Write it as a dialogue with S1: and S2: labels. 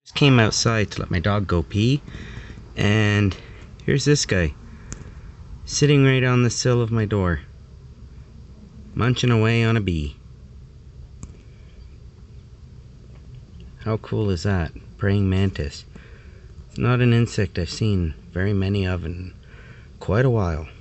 S1: Came outside to let my dog go pee, and here's this guy sitting right on the sill of my door, munching away on a bee. How cool is that? Praying mantis. It's not an insect I've seen very many of in quite a while.